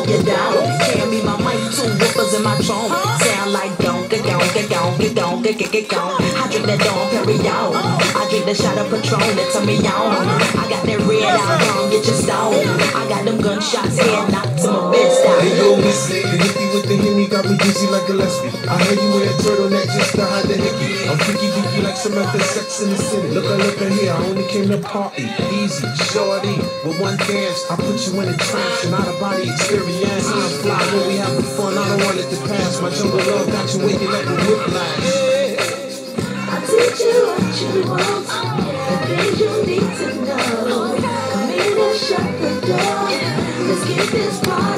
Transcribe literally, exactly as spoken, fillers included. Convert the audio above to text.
you down. Carry my mic, two whoopers in my trunk. Sound like don't get gone, get gone, get gone, get get get gone. I drink that Dom Perignon. I drink the shot of Patron that turn me on. I got that red out, come get your stone. I got them gunshots, head knocked to my bed stop. Hey yo, Miss Lee, the hickey with the Henny got me dizzy like Gillespie. I heard you wear a turtleneck just to hide the hickey. I'm freaky deaky like Samantha Sex in the City. Look, look at here, I only came to party. Easy, shorty, with one dance, I put you in a trance, an out of body experience. I'm fly when we having fun, I don't want it to pass. My jungle love got you waking up with whiplash. I'll teach you what you want, the things you need to know. Come in and shut the door. Let's get this party.